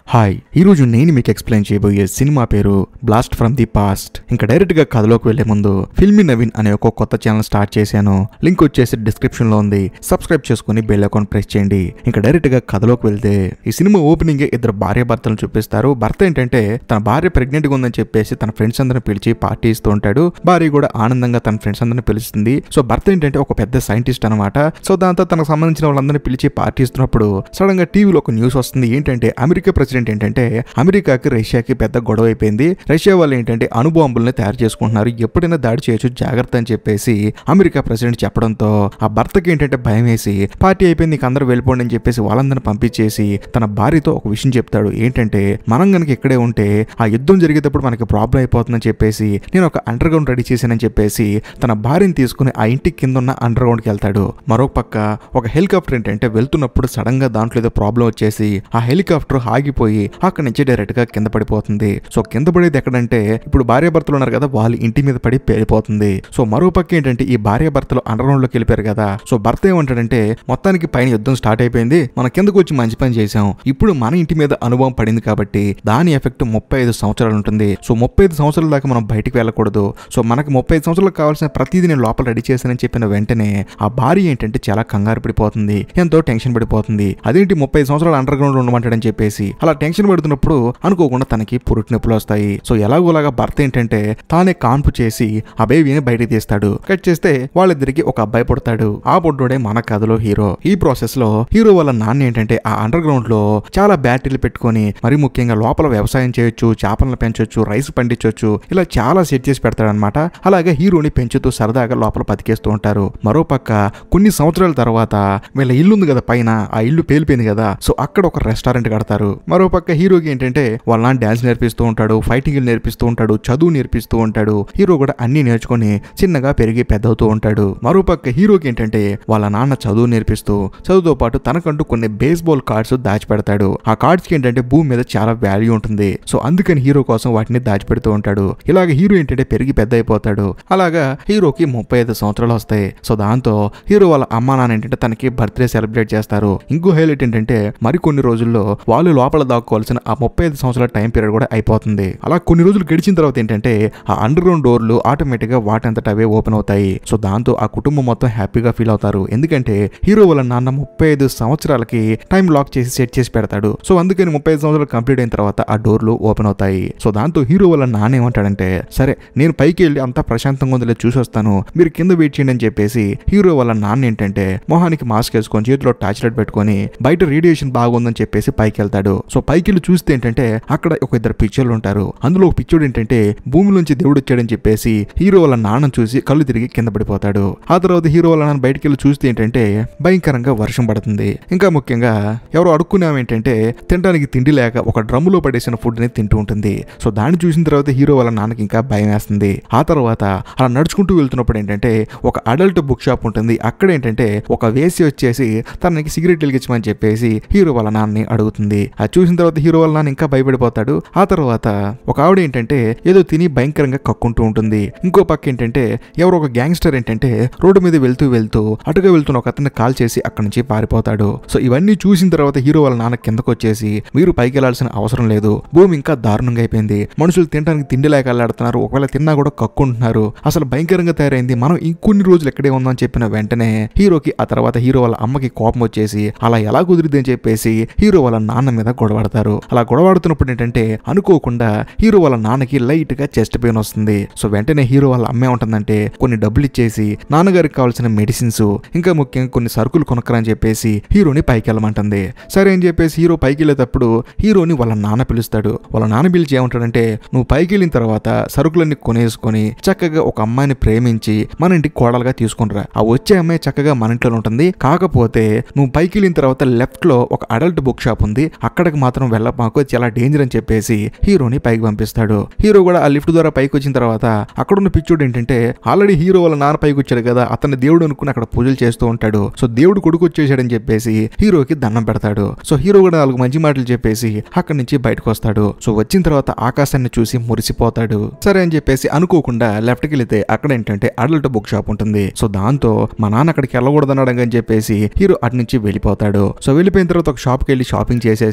Hi, ఈరోజు నేను మీకు ఎక్స్ప్లెయిన్ చేయబోయే సినిమా పేరు బ్లాస్ట్ ఫ్రమ్ ది పాస్ట్. ఇంకా డైరెక్ట్ గా కథలోకి వెళ్లే ముందు ఫిల్మీ నవీన్ అనే ఒక కొత్త ఛానల్ స్టార్ట్ చేశాను. లింక్ వచ్చేసి డిస్క్రిప్షన్ లో ఉంది. సబ్స్క్రైబ్ చేసుకుని బెల్ ఐకాన్ ప్రెస్ చేయండి. ఇంకా డైరెక్ట్ గా కథలోకి వెళ్తే ఈ సినిమా ఓపెనింగ్ ఇద్దరు భార్య భర్తలను చూపిస్తారు. భర్త ఏంటంటే తన భార్య ప్రెగ్నెంట్ గా ఉందని చెప్పేసి తన ఫ్రెండ్స్ అందరిని పిలిచి పార్టీ ఇస్తూ ఉంటాడు. భార్య కూడా ఆనందంగా తన ఫ్రెండ్స్ అందరిని పిలుస్తుంది. సో భర్త ఏంటంటే ఒక పెద్ద సైంటిస్ట్ అనమాట. సో దాంతో తనకు సంబంధించిన వాళ్ళందరినీ పిలిచి పార్టీ ఇస్తున్నప్పుడు సడన్ గా టీవీలో ఒక న్యూస్ వస్తుంది. ఏంటంటే అమెరికా ప్రెసిడెంట్ ఏంటంటే అమెరికాకి రష్యాకి పెద్ద గొడవ అయిపోయింది. రష్యా వాళ్ళు ఏంటంటే అణుబాంబుల్ని తయారు చేసుకుంటున్నారు, ఎప్పుడైనా దాడి చేయొచ్చు, జాగ్రత్త అని చెప్పేసి అమెరికా ప్రెసిడెంట్ చెప్పడంతో ఆ భర్తకి ఏంటంటే భయం వేసి పార్టీ అయిపోయింది, నీకు అందరూ వెళ్ళిపోండి అని చెప్పేసి వాళ్ళందరిని పంపించేసి తన భార్యతో ఒక విషయం చెప్తాడు. ఏంటంటే మనం కనుక ఇక్కడే ఉంటే ఆ యుద్ధం జరిగేటప్పుడు మనకి ప్రాబ్లం అయిపోతుందని చెప్పేసి నేను ఒక అండర్ గ్రౌండ్ రెడీ చేశానని చెప్పేసి తన భార్యని తీసుకుని ఆ ఇంటి కింద ఉన్న అండర్ గ్రౌండ్ కి వెళ్తాడు. మరొక పక్క ఒక హెలికాప్టర్ ఏంటంటే వెళ్తున్నప్పుడు సడన్ గా దాంట్లో ఏదో ప్రాబ్లం వచ్చేసి ఆ హెలికాప్టర్ ఆగిపోయి అక్కడి నుంచి డైరెక్ట్ గా కింద పడిపోతుంది. సో కింద పడేది ఎక్కడంటే ఇప్పుడు భార్య భర్తలు ఉన్నారు కదా, వాళ్ళ ఇంటి మీద పడి పేలిపోతుంది. సో మరో పక్క ఏంటంటే ఈ భార్య భర్తలు అండర్ గ్రౌండ్ లోకి వెళ్ళిపోయారు కదా. సో భర్త ఏమంటాడంటే మొత్తానికి పైన యుద్ధం స్టార్ట్ అయిపోయింది, మన కిందకు వచ్చి మంచి పని చేసాం, ఇప్పుడు మన ఇంటి మీద అనుభవం పడింది కాబట్టి దాని ఎఫెక్ట్ 35 సంవత్సరాలు ఉంటుంది. సో 35 సంవత్సరాల దాకా మనం బయటికి వెళ్ళకూడదు. సో మనకి 35 సంవత్సరాలకు కావాల్సిన ప్రతిదీ నేను లోపల రెడీ చేశానని చెప్పిన వెంటనే ఆ భార్య ఏంటంటే చాలా కంగారు పడిపోతుంది, ఎంతో టెన్షన్ పడిపోతుంది. అదేంటి 30 సంవత్సరాలు అండర్ గ్రౌండ్ ఉండమంటాడని చెప్పేసి అలా టెన్షన్ పడుతున్నప్పుడు అనుకోకుండా తనకి పురుటి నొప్పులు వస్తాయి. సో ఎలాగోలాగా భర్త ఏంటంటే తానే కాన్పు చేసి ఆ బేబీని బయటికి తీస్తాడు. కట్ చేస్తే వాళ్ళిద్దరికి ఒక అబ్బాయి పుడతాడు. ఆ పుట్టోడే మన కథలో హీరో. ఈ ప్రాసెస్ లో హీరో వాళ్ళ నాన్న ఏంటంటే ఆ అండర్ గ్రౌండ్ లో చాలా బ్యాటరీలు పెట్టుకొని మరి ముఖ్యంగా లోపల వ్యవసాయం చేయొచ్చు, చేపలను పెంచొచ్చు, రైస్ పండించొచ్చు, ఇలా చాలా సెట్ చేసి పెడతాడు అనమాట. అలాగే హీరోని పెంచుతూ సరదాగా లోపల బతికేస్తూ ఉంటారు. మరో పక్క కొన్ని సంవత్సరాల తర్వాత వీళ్ళ ఇల్లు ఉంది కదా పైన, ఆ ఇల్లు పేలిపోయింది కదా. సో అక్కడ ఒక రెస్టారెంట్ కడతారు. మరో పక్క హీరోకి ఏంటంటే వాళ్ళ నాన్న డాన్స్ నేర్పిస్తూ ఉంటాడు, ఫైటింగ్ నేర్పిస్తూ ఉంటాడు, చదువు నేర్పిస్తూ ఉంటాడు. హీరో కూడా అన్ని నేర్చుకుని చిన్నగా పెరిగి పెద్దవుతూ ఉంటాడు. మరో పక్క హీరోకి ఏంటంటే వాళ్ళ నాన్న చదువు నేర్పిస్తూ చదువుతో పాటు తనకంటూ కొన్ని బేస్బాల్ కార్డ్స్ దాచిపెడతాడు. ఆ కార్డ్స్ కి ఏంటంటే భూమి మీద చాలా వాల్యూ ఉంటుంది. సో అందుకని హీరో కోసం వాటిని దాచిపెడుతూ ఉంటాడు. ఇలాగ హీరో ఏంటంటే పెరిగి పెద్ద అయిపోతాడు. అలాగా హీరోకి 35 సంవత్సరాలు వస్తాయి. సో దాంతో హీరో వాళ్ళ అమ్మా నాన్న ఏంటంటే తనకి బర్త్డే సెలబ్రేట్ చేస్తారు. ఇంకో హైలైట్ ఏంటంటే మరికొన్ని రోజుల్లో వాళ్ళు లోపల దాక్కోవాల్సిన ఆ 35 సంవత్సరాల టైం పీరియడ్ కూడా అయిపోతుంది. అలా కొన్ని రోజులు గడిచిన తర్వాత ఏంటంటే ఆ అండర్ గ్రౌండ్ డోర్లు ఆటోమేటిక్ గా వాటంతట అవే ఓపెన్ అవుతాయి. సో దాంతో ఆ కుటుంబం మొత్తం హ్యాపీగా ఫీల్ అవుతారు. ఎందుకంటే హీరో వాళ్ళ నాన్న 35 సంవత్సరాలకి టైం లాక్ చేసి సెట్ చేసి పెడతాడు. సో అందుకని 35 సంవత్సరాలు కంప్లీట్ అయిన తర్వాత ఆ డోర్లు ఓపెన్ అవుతాయి. సో దాంతో హీరో వాళ్ళ నాన్న ఏమంటాడంటే సరే నేను పైకి వెళ్ళి అంతా ప్రశాంతంగా ఉందిలే చూసి వస్తాను, మీరు కింద వెయిట్ చేయండి అని చెప్పేసి హీరో వాళ్ళ నాన్న ఏంటంటే మొహానికి మాస్క్ వేసుకొని చేతిలో టార్చ్ లైట్ పెట్టుకొని బయట రేడియేషన్ బాగుందని చెప్పేసి పైకి వెళ్తాడు. సో పైకి వెళ్ళి చూస్తే ఏంటంటే అక్కడ ఒక ఇద్దరు పిచ్చోళ్ళు ఉంటారు. అందులో ఒక పిచ్చోడు ఏంటంటే భూమిలోంచి దేవుడు వచ్చాడని చెప్పేసి హీరో వాళ్ళ నాన్న చూసి కళ్ళు తిరిగి కింద పడిపోతాడు. ఆ తర్వాత హీరో వాళ్ళ నాన్న బయటికి వెళ్ళి చూస్తే ఏంటంటే భయంకరంగా వర్షం పడుతుంది. ఇంకా ముఖ్యంగా ఎవరో అడుక్కున్నాం ఏంటంటే తినడానికి తిండి లేక ఒక డ్రమ్ములో పడేసిన ఫుడ్ ని తింటూ ఉంటుంది. సో దాన్ని చూసిన తర్వాత హీరో వాళ్ళ నాన్నకి ఇంకా భయం వేస్తుంది. ఆ తర్వాత అలా నడుచుకుంటూ వెళ్తున్నప్పుడు ఏంటంటే ఒక అడల్ట్ బుక్ షాప్ ఉంటుంది. అక్కడ ఏంటంటే ఒక వేసి వచ్చేసి తనకి సిగరెట్ వెలిగించమని చెప్పేసి హీరో వాళ్ళ నాన్నని అడుగుతుంది. అది చూసిన తర్వాత హీరో వాళ్ళ నాన్న ఇంకా భయపడిపోతాడు. ఆ తర్వాత ఒక ఆవిడ ఏంటంటే ఏదో తిని భయంకరంగా కక్కుంటూ ఉంటుంది. ఇంకో పక్క ఏంటంటే ఎవరో ఒక గ్యాంగ్స్టర్ ఏంటంటే రోడ్డు మీద వెళ్తూ అటుగా వెళ్తున్న ఒక అతన్ని కాల్ చేసి అక్కడి నుంచి పారిపోతాడు. సో ఇవన్నీ చూసిన తర్వాత హీరో వాళ్ళ నాన్న కిందకు వచ్చేసి మీరు పైకి వెళ్లాల్సిన అవసరం లేదు, భూమి ఇంకా దారుణంగా అయిపోయింది, మనుషులు తినడానికి తిండి లేక అల్లాడుతున్నారు, ఒకవేళ తిన్నా కూడా కక్కుంటున్నారు, అసలు భయంకరంగా తయారైంది, మనం ఇంకొన్ని రోజులు ఎక్కడే ఉందని చెప్పిన వెంటనే హీరోకి ఆ తర్వాత హీరో వాళ్ళ అమ్మకి కోపం వచ్చేసి అలా ఎలా కుదిరిద్ది అని చెప్పేసి హీరో వాళ్ళ నాన్న మీద గొడవడతారు. అలా గొడవడుతున్నప్పుడు ఏంటంటే అనుకోకుండా హీరో వాళ్ళ నాన్నకి లైట్ గా చెస్ట్ పెయిన్ వస్తుంది. సో వెంటనే హీరో వాళ్ళ అమ్మే ఉంటుందంటే కొన్ని డబ్బులు ఇచ్చేసి నాన్నగారికి కావాల్సిన మెడిసిన్స్ ఇంకా ముఖ్యంగా కొన్ని సరుకులు కొనక్కరని చెప్పేసి హీరోని పైకి వెళ్ళమంటుంది. సరే అని చెప్పేసి హీరో పైకి వెళ్ళేటప్పుడు హీరోని వాళ్ళ నాన్న పిలుస్తాడు. వాళ్ళ నాన్న పిలిచి ఏమంటాడంటే నువ్వు పైకి వెళ్ళిన తర్వాత సరుకులన్నీ కొనేసుకొని చక్కగా ఒక అమ్మాయిని ప్రేమించి మన ఇంటికి కోడలుగా తీసుకునిరా, ఆ వచ్చే అమ్మాయి చక్కగా మన ఇంట్లో ఉంటుంది, కాకపోతే నువ్వు పైకి వెళ్ళిన తర్వాత లెఫ్ట్ లో ఒక అడల్ట్ బుక్ షాప్ ఉంది, అక్కడికి మాత్రం వెళ్ళమాకు, చాలా డేంజర్ అని చెప్పేసి హీరోని పైకి పంపిస్తాడు. హీరో కూడా ఆ లిఫ్ట్ ద్వారా పైకి వచ్చిన తర్వాత అక్కడున్న పిచ్చోడు ఏంటంటే ఆల్రెడీ హీరో వాళ్ళ నాన్న పైకి వచ్చాడు కదా, అతన్ని దేవుడు అనుకుని అక్కడ పూజలు చేస్తూ ఉంటాడు. సో దేవుడు కొడుకు వచ్చేసాడని చెప్పేసి హీరోకి దండం పెడతాడు. సో హీరో కూడా 4 మంచి మాటలు చెప్పేసి అక్కడి నుంచి బయటకు వస్తాడు. సో వచ్చిన తర్వాత ఆకాశాన్ని చూసి మురిసిపోతాడు. సరే అని చెప్పేసి అనుకోకుండా లెఫ్ట్ కి వెళితే అక్కడ ఏంటంటే అడల్ట్ బుక్ షాప్ ఉంటుంది. సో దాంతో మా నాన్న అక్కడికి వెళ్ళకూడదన్నాడు అని చెప్పేసి హీరో అటు నుంచి వెళ్ళిపోతాడు. సో వెళ్ళిపోయిన తర్వాత ఒక షాప్ కి వెళ్ళి షాపింగ్ చేసేసి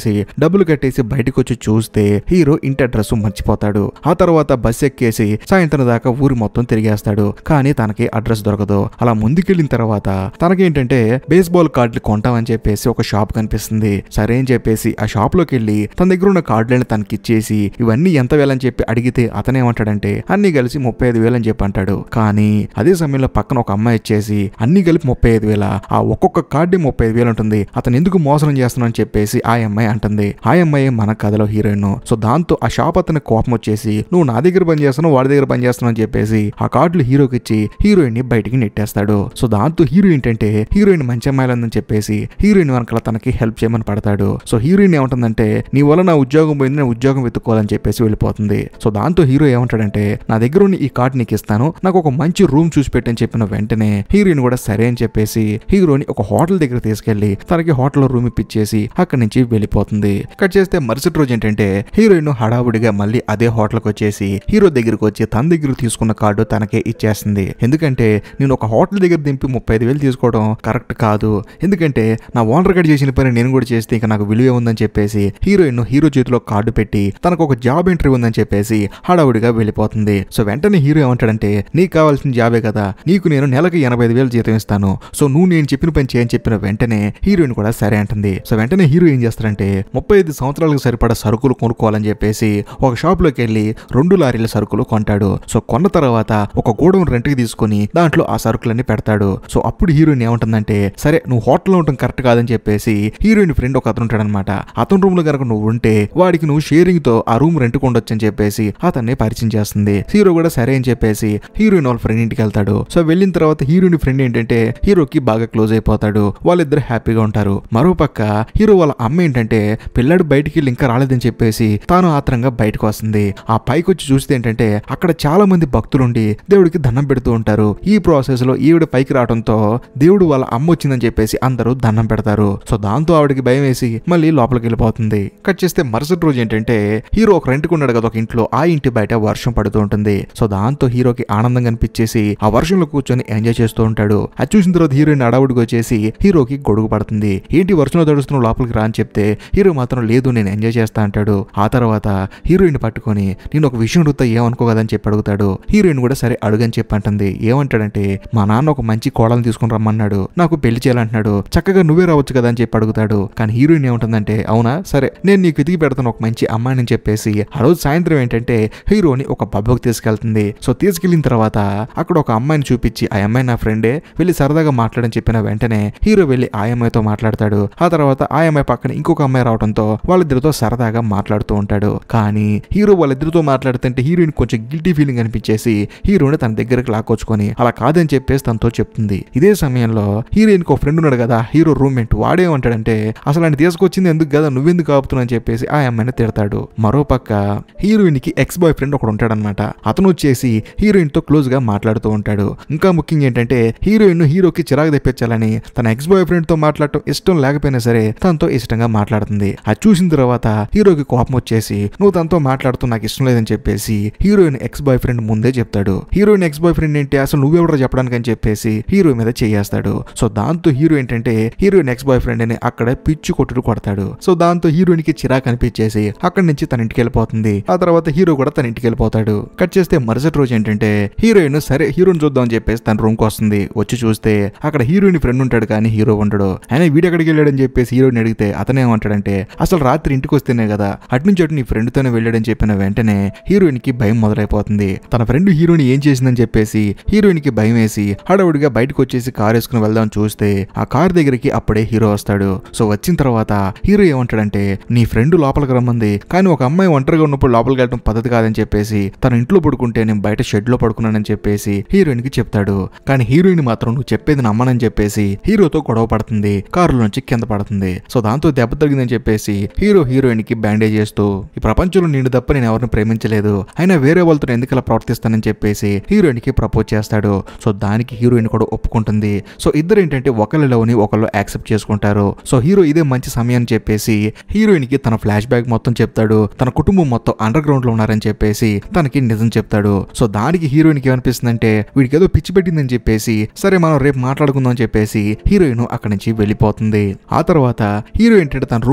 డబ్బులు కట్టేసి బయటకు వచ్చి చూస్తే హీరో ఇంటి అడ్రస్ మర్చిపోతాడు. ఆ తర్వాత బస్ ఎక్కేసి సాయంత్రం దాకా ఊరి మొత్తం తిరిగేస్తాడు. కానీ తనకి అడ్రస్ దొరకదు. అలా ముందుకెళ్ళిన తర్వాత తనకేంటంటే బేస్బాల్ కార్డులు కొంటామని చెప్పేసి ఒక షాప్ కనిపిస్తుంది. సరే అని చెప్పేసి ఆ షాప్ లోకి వెళ్ళి తన దగ్గర ఉన్న కార్డులను తనకి ఇచ్చేసి ఇవన్నీ ఎంత వేలని చెప్పి అడిగితే అతనేమంటాడంటే అన్ని కలిసి 35,000 అని చెప్పి అంటాడు. కానీ అదే సమయంలో పక్కన ఒక అమ్మాయి ఇచ్చేసి అన్ని కలిపి 35,000, ఆ ఒక్కొక్క కార్డు 35,000 ఉంటుంది, అతను ఎందుకు మోసం చేస్తున్నావు అని చెప్పేసి ఆ అమ్మాయి అంటుంది. ఆ అమ్మాయి మన కథలో హీరోయిన్. సో దాంతో ఆ షాప్ అతని కోపం వచ్చేసి నువ్వు నా దగ్గర పని చేస్తున్నావు, వాడి దగ్గర పని చేస్తున్నావు అని చెప్పేసి ఆ కార్డులు హీరోకి ఇచ్చి హీరోయిన్ ని బయటికి నెట్టేస్తాడు. సో దాంతో హీరో ఏంటంటే హీరోయిన్ మంచి అమ్మాయిలందని చెప్పేసి హీరోయిన్ వెనకాల తనకి హెల్ప్ చేయమని పడతాడు. సో హీరోయిన్ ఏమంటుందంటే నీ వల్ల నా ఉద్యోగం పోయింది, నేను ఉద్యోగం వెతుక్కోవాలని చెప్పేసి వెళ్ళిపోతుంది. సో దాంతో హీరో ఏమంటాడంటే నా దగ్గర ఉన్న ఈ కార్డు నీకు ఇస్తాను, నాకు ఒక మంచి రూమ్ చూసి పెట్టని చెప్పిన వెంటనే హీరోయిన్ కూడా సరే అని చెప్పేసి హీరోని ఒక హోటల్ దగ్గర తీసుకెళ్లి తనకి హోటల్లో రూమ్ ఇప్పించేసి అక్కడి నుంచి వెళ్ళిపోతుంది. కట్ చేస్తే మరుసటి రోజు ఏంటంటే హీరోయిన్ హడావుడిగా మళ్ళీ అదే హోటల్కి వచ్చేసి హీరో దగ్గరకు వచ్చి తన దగ్గర తీసుకున్న కార్డు తనకే ఇచ్చేస్తుంది. ఎందుకంటే నేను ఒక హోటల్ దగ్గర దింపి 35,000 తీసుకోవడం కరెక్ట్ కాదు, ఎందుకంటే నా ఓనర్ గడి చేసిన పని నేను కూడా చేస్తే ఇంకా నాకు విలువ ఉందని చెప్పేసి హీరోయిన్ హీరో చేతిలో కార్డు పెట్టి తనకు ఒక జాబ్ ఇంటర్వ్యూ ఉందని చెప్పేసి హడావుడిగా వెళ్ళిపోతుంది. సో వెంటనే హీరో ఏమంటాడంటే నీకు కావాల్సిన జాబే కదా, నీకు నేను నెలకి 85,000 జీతం ఇస్తాను, సో నువ్వు నేను చెప్పిన పని చేయని చెప్పిన వెంటనే హీరోయిన్ కూడా సరే అంటుంది. సో వెంటనే హీరో ఏం చేస్తారంటే 35 సంవత్సరాలకు సరిపడా సరుకులు కొనుక్కోవాలని చెప్పేసి ఒక షాప్ లోకి వెళ్ళి 2 లారీల సరుకులు కొంటాడు. సో కొన్న తర్వాత ఒక గోడౌన్ రెంట్ కి తీసుకుని దాంట్లో ఆ సరుకులన్నీ పెడతాడు. సో అప్పుడు హీరోయిన్ ఏమంటుందంటే సరే నువ్వు హోటల్లో ఉండటం కరెక్ట్ కాదని చెప్పేసి హీరోయిన్ ఫ్రెండ్ ఒక అతను ఉంటాడనమాట, అతని రూమ్ లో కనుక నువ్వు ఉంటే వాడికి నువ్వు షేరింగ్ తో ఆ రూమ్ రెంట్ కొండొచ్చు అని చెప్పేసి అతన్ని పరిచయం చేస్తుంది. హీరో కూడా సరే అని చెప్పేసి హీరోయిన్ వాళ్ళ ఫ్రెండ్ ఇంటికి వెళ్తాడు. సో వెళ్ళిన తర్వాత హీరోయిన్ ఫ్రెండ్ ఏంటంటే హీరోకి బాగా క్లోజ్ అయిపోతాడు. వాళ్ళిద్దరు హ్యాపీగా ఉంటారు. మరోపక్క హీరో వాళ్ళ అమ్మ ఏంటంటే పిల్లాడు బయటికి వెళ్ళి ఇంకా రాలేదని చెప్పేసి తాను ఆత్రంగా బయటకు వస్తుంది. ఆ పైకి వచ్చి చూస్తే ఏంటంటే అక్కడ చాలా మంది భక్తులుండి దేవుడికి దండం పెడుతూ ఉంటారు. ఈ ప్రాసెస్ లో ఈవిడ పైకి రావడంతో దేవుడు వాళ్ళ అమ్మ వచ్చిందని చెప్పేసి అందరూ దండం పెడతారు. సో దాంతో ఆవిడకి భయం వేసి మళ్ళీ లోపలికి వెళ్ళిపోతుంది. కట్ చేస్తే మరుసటి రోజు ఏంటంటే హీరో ఒక రెంట్కి ఉన్నాడు కదా ఒక ఇంట్లో, ఆ ఇంటి బయట వర్షం పడుతూ ఉంటుంది. సో దాంతో హీరోకి ఆనందంగా అనిపించేసి ఆ వర్షంలో కూర్చొని ఎంజాయ్ చేస్తూ ఉంటాడు. అది చూసిన తర్వాత హీరోయిన్ అడావుడికి వచ్చేసి హీరోకి గొడుగు పడుతుంది. ఏంటి వర్షంలో తడుస్తున్నావు, లోపలికి రా అని చెప్తే హీరో మాత్రం లేదు నేను ఎంజాయ్ చేస్తా అంటాడు. ఆ తర్వాత హీరోయిన్ పట్టుకొని నేను ఒక విషయం అడుగుతా ఏమనుకోగదని చెప్పి అడుగుతాడు. హీరోయిన్ కూడా సరే అడుగని చెప్పి అంటుంది. ఏమంటాడంటే మా నాన్న ఒక మంచి కోడల్ని తీసుకుని రమ్మన్నాడు, నాకు పెళ్లి చేయాలంటున్నాడు, చక్కగా నువ్వే రావచ్చు కదా అని చెప్పి అడుగుతాడు. కానీ హీరోయిన్ ఏముంటుందంటే అవునా సరే నేను నీకు వెతికి పెడతాను ఒక మంచి అమ్మాయిని అని చెప్పేసి ఆ రోజు సాయంత్రం ఏంటంటే హీరోని ఒక పబ్కి తీసుకెళ్తుంది. సో తీసుకెళ్లిన తర్వాత అక్కడ ఒక అమ్మాయిని చూపించి ఆ అమ్మాయి నా ఫ్రెండే, వెళ్ళి సరదాగా మాట్లాడని చెప్పిన వెంటనే హీరో వెళ్ళి ఆ అమ్మాయితో మాట్లాడతాడు. ఆ తర్వాత ఆ అమ్మాయి పక్కన ఇంకొక అమ్మాయి రావడంతో వాళ్ళిద్దరితో సరదాగా మాట్లాడుతూ ఉంటాడు. కానీ హీరో వాళ్ళిద్దరితో మాట్లాడుతుంటే హీరోయిన్ కొంచెం గిల్టీ ఫీలింగ్ అనిపించేసి హీరోని తన దగ్గరికి లాక్కొచ్చుకొని అలా కాదని చెప్పేసి తనతో చెప్తుంది. ఇదే సమయంలో హీరోయిన్ ఒక ఫ్రెండ్ ఉన్నాడు కదా హీరో రూమ్మేట్, వాడేమంటాడంటే అసలు ఆయన తీసుకొచ్చింది ఎందుకు కదా నువ్వెందుకు ఆపుతున్నావు అని చెప్పేసి ఆ అమ్మాయిని తిడతాడు. మరోపక్క హీరోయిన్ కి ఎక్స్ బాయ్ ఫ్రెండ్ ఒకడు ఉంటాడనమాట, అతను వచ్చేసి హీరోయిన్ తో క్లోజ్ గా మాట్లాడుతూ ఉంటాడు. ఇంకా ముఖ్యంగా ఏంటంటే హీరోయిన్ హీరోకి చిరాకు తెప్పించాలని తన ఎక్స్ బాయ్ ఫ్రెండ్ తో మాట్లాడటం ఇష్టం లేకపోయినా సరే తనతో ఇష్టంగా మాట్లాడుతుంది. అది చూసిన తర్వాత హీరోకి కోపం వచ్చేసి నువ్వు తనతో మాట్లాడుతూ నాకు ఇష్టం లేదని చెప్పేసి హీరోయిన్ ఎక్స్ బాయ్ ఫ్రెండ్ ముందే చెప్తాడు. హీరోయిన్ ఎక్స్ బాయ్ ఫ్రెండ్ ఏంటి అసలు నువ్వెవడో చెప్పడానికి అని చెప్పేసి హీరో మీద చేయేస్తాడు. సో దాంతో హీరో ఏంటంటే హీరోయిన్ ఎక్స్ బాయ్ ఫ్రెండ్ అని అక్కడ పిచ్చి కొట్టుడు కొడతాడు. సో దాంతో హీరోయిన్ కి చిరాకు అనిపించేసి అక్కడి నుంచి తన ఇంటికి వెళ్ళిపోతుంది. ఆ తర్వాత హీరో కూడా తన ఇంటికి వెళ్ళిపోతాడు. కట్ చేస్తే మరుసటి రోజు ఏంటంటే హీరోయిన్ సరే హీరోని చూద్దాం అని చెప్పేసి తన రూమ్ కి వస్తుంది. వచ్చి చూస్తే అక్కడ హీరోయిన్ ఫ్రెండ్ ఉంటాడు కానీ హీరో ఉండడు. ఆయన వీడెక్కడికి వెళ్ళాడని చెప్పేసి హీరోయిన్ అడిగితే అతనేమంటాడంటే అసలు రాత్రి ఇంటికి వస్తేనే కదా అటు నీ ఫ్రెండ్ తోనే వెళ్ళాడని చెప్పిన వెంటనే హీరోయిన్ కి భయం మొదలైపోతుంది. తన ఫ్రెండ్ హీరోయిన్ ఏం చేసిందని చెప్పేసి హీరోయిన్ కి భయం వేసి హడావుడిగా బయటకు వచ్చేసి కార్ వేసుకుని వెళ్దాం చూస్తే ఆ కార్ దగ్గరికి అప్పుడే హీరో వస్తాడు. సో వచ్చిన తర్వాత హీరో ఏమంటాడంటే నీ ఫ్రెండ్ లోపలికి రమ్మంది, కానీ ఒక అమ్మాయి ఒంటరిగా ఉన్నప్పుడు లోపలికి వెళ్ళడం పద్ధతి కాదని చెప్పేసి తన ఇంట్లో పడుకుంటే నేను బయట షెడ్ లో పడుకున్నానని చెప్పేసి హీరోయిన్ కి చెప్తాడు. కానీ హీరోయిన్ మాత్రం నువ్వు చెప్పేది నమ్మనని చెప్పేసి హీరోతో గొడవ పడుతుంది, కారులో నుంచి కింద పడుతుంది. సో దాంతో దెబ్బ తగిలిందని చెప్పేసి హీరోయిన్ కి బ్యాండేజ్ చేస్తూ ఈ ప్రపంచంలో నేను తప్ప నేను ఎవరిని ప్రేమించలేదు, అయినా వేరే వాళ్ళతో ఎందుకు ఇలా ప్రవర్తిస్తానని చెప్పేసి హీరోయిన్ కి ప్రపోజ్ చేస్తాడు. సో దానికి హీరోయిన్ కూడా ఒప్పుకుంటుంది. సో ఇద్దరు ఏంటంటే ఒకళ్ళ లవ్ ని ఒకళ్ళు యాక్సెప్ట్ చేసుకుంటారు. సో హీరో ఇదే మంచి సమయం అని చెప్పేసి హీరోయిన్ కి తన ఫ్లాష్ బ్యాక్ మొత్తం చెప్తాడు. తన కుటుంబం మొత్తం అండర్ గ్రౌండ్ లో ఉన్నారని చెప్పేసి తనకి నిజం చెప్తాడు. సో దానికి హీరోయిన్ కి ఏమనిపిస్తుందంటే వీడికి ఏదో పిచ్చి పెట్టిందని చెప్పేసి సరే మనం రేపు మాట్లాడుకుందాం అని చెప్పేసి హీరోయిన్ అక్కడి నుంచి వెళ్ళిపోతుంది. ఆ తర్వాత హీరో ఏంటంటే తన రూమ్మేట్ ని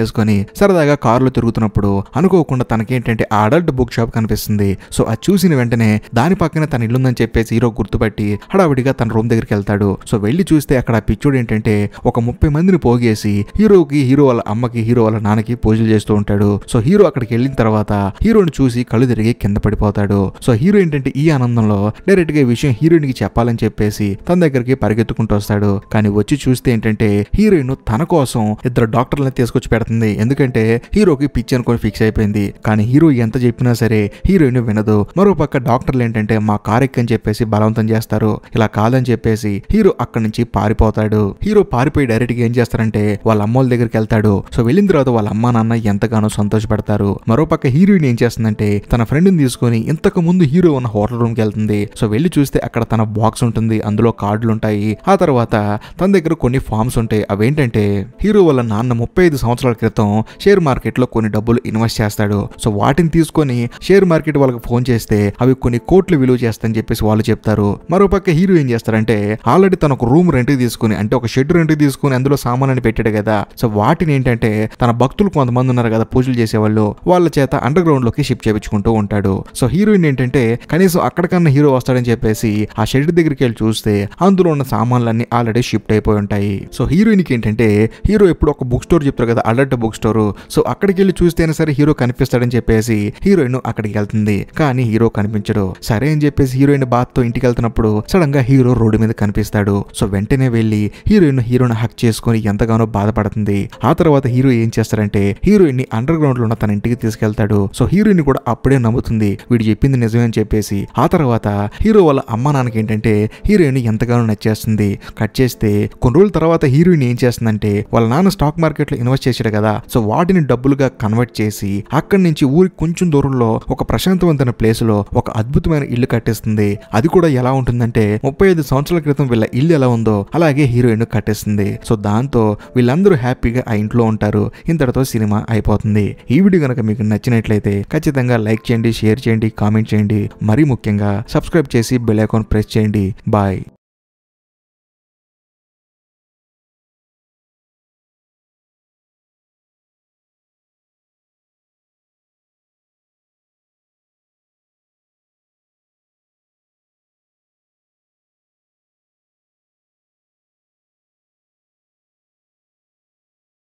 చేసుకుని సరదాగా కారులో తిరుగుతున్నప్పుడు అనుకోకుండా తనకేంటంటే ఆ అడల్ట్ బుక్ షాప్ కనిపిస్తుంది. సో అది చూసిన వెంటనే దాని పక్కన తన ఇల్లుందని చెప్పేసి హీరో గుర్తుపట్టి హడావిడిగా తన రూమ్ దగ్గరికి వెళ్తాడు. సో వెళ్లి చూస్తే అక్కడ పిచ్చోడు ఏంటంటే ఒక 30 మందిని పోగేసి హీరోకి, హీరో వాళ్ళ అమ్మకి, హీరో వాళ్ళ నాన్నకి పూజలు చేస్తూ ఉంటాడు. సో హీరో అక్కడికి వెళ్ళిన తర్వాత హీరోని చూసి కళ్ళు తిరిగి కింద పడిపోతాడు. సో హీరో ఏంటంటే ఈ ఆనందంలో డైరెక్ట్ గా ఈ విషయం హీరోయిన్ కి చెప్పాలని చెప్పేసి తన దగ్గరికి పరిగెత్తుకుంటూ వస్తాడు. కానీ వచ్చి చూస్తే ఏంటంటే హీరోయిన్ తన కోసం ఇద్దరు డాక్టర్లని తీసుకొచ్చి పెడుతుంది. ఎందుకంటే హీరోకి పిచ్చి అనుకొని ఫిక్స్ అయిపోయింది. కానీ హీరో ఎంత చెప్పినా సరే హీరోయిన్ వినదు. మరోపక్క డాక్టర్లు ఏంటంటే మా కార్ ఎక్కని చెప్పేసి బలవంతం చేస్తారు. ఇలా కాదని చెప్పేసి హీరో అక్కడి నుంచి పారిపోతాడు. హీరో పారిపోయి డైరెక్ట్ గా ఏం చేస్తారంటే వాళ్ళ అమ్మోళ్ళ దగ్గరికి వెళ్తాడు. సో వెళ్ళిన తర్వాత వాళ్ళ అమ్మ నాన్న ఎంతగానో సంతోషపడతారు. మరోపక్క హీరోయిన్ ఏం చేస్తుందంటే తన ఫ్రెండ్ ని తీసుకుని ఇంతకు ముందు హీరో ఉన్న హోటల్ రూమ్ కి వెళ్తుంది. సో వెళ్ళి చూస్తే అక్కడ తన బాక్స్ ఉంటుంది, అందులో కార్డులు ఉంటాయి. ఆ తర్వాత తన దగ్గర కొన్ని ఫార్మ్స్ ఉంటాయి. అవేంటంటే హీరో వాళ్ళ నాన్న 35 సంవత్సరాల క్రితం షేర్ మార్కెట్ లో కొన్ని డబ్బులు ఇన్వెస్ట్ చేస్తాడు. సో వాటిని తీసుకొని షేర్ మార్కెట్ వాళ్ళకి ఫోన్ చేస్తే అవి కొన్ని కోట్లు విలువ చేస్తాయని చెప్పేసి వాళ్ళు చెప్తారు. మరోపక్క హీరో ఏం చేస్తారంటే ఆల్రెడీ తన ఒక రూమ్ రెంట్ కి తీసుకుని, అంటే ఒక షెడ్ రెంట్ కి తీసుకుని అందులో సామాన్ని పెట్టాడు కదా. సో వాటిని ఏంటంటే తన భక్తులు కొంతమంది ఉన్నారు కదా పూజలు చేసేవాళ్ళు, వాళ్ళ చేత అండర్ గ్రౌండ్ లోకి షిఫ్ట్ చేయించుకుంటూ ఉంటాడు. సో హీరోయిన్ ఏంటంటే కనీసం అక్కడికన్నా హీరో వస్తాడని చెప్పేసి ఆ షెడ్ దగ్గరికి వెళ్ళి చూస్తే అందులో ఉన్న సామాన్లన్నీ ఆల్రెడీ షిఫ్ట్ అయిపోయి ఉంటాయి. సో హీరోయిన్ కి ఏంటంటే హీరో ఎప్పుడు ఒక బుక్ స్టోర్ చెప్తారు కదా, అడల్ట్ బుక్ స్టోర్. సో అక్కడికి వెళ్ళి చూస్తేనే సరే హీరో కనిపిస్తాడని చెప్పేసి హీరోయిన్ అక్కడికి వెళ్తుంది. కానీ హీరో కనిపించడు. సరే అని చెప్పేసి హీరోయిన్ బాత్ తో ఇంటికి వెళ్తున్నప్పుడు సడన్ గా హీరో రోడ్డు మీద కనిపిస్తాడు. సో వెంటనే వెళ్లి హీరోని హక్ చేసుకుని ఎంతగానో బాధపడుతుంది. ఆ తర్వాత హీరో ఏం చేస్తారంటే హీరోయిన్ ని అండర్ గ్రౌండ్ లో ఉన్న తన ఇంటికి తీసుకెళ్తాడు. సో హీరోయిన్ కూడా అప్పుడే నమ్ముతుంది వీడు చెప్పింది నిజమే అని చెప్పేసి. ఆ తర్వాత హీరో వాళ్ళ అమ్మ నాన్నకి ఏంటంటే హీరోయిన్ ఎంతగానో నచ్చేస్తుంది. కట్ చేస్తే కొన్ని రోజుల తర్వాత హీరోయిన్ ఏం చేస్తుందంటే వాళ్ళ నాన్న స్టాక్ మార్కెట్ లో ఇన్వెస్ట్ చేశాడు కదా. సో వాటిని డబ్బులుగా కన్వర్ట్ చేసి అక్కడి నుంచి ఊరికి కొంచెం దూరంలో ఒక ప్రశాంతవంతమైన ప్లేస్ లో ఒక అద్భుతమైన ఇల్లు కట్టేస్తుంది. అది కూడా ఎలా ఉంటుందంటే 35 సంవత్సరాల క్రితం వీళ్ళ ఇల్లు ఎలా ఉందో అలాగే హీరోయిన్ కట్టేస్తుంది. సో దాంతో వీళ్ళందరూ హ్యాపీగా ఆ ఇంట్లో ఉంటారు. ఇంతటితో సినిమా అయిపోతుంది. ఈ వీడియో కనుక మీకు నచ్చినట్లయితే ఖచ్చితంగా లైక్ చేయండి, షేర్ చేయండి, కామెంట్ చేయండి. మరీ ముఖ్యంగా సబ్స్క్రైబ్ చేసి బెల్ ఐకాన్ ప్రెస్ చేయండి. బాయ్.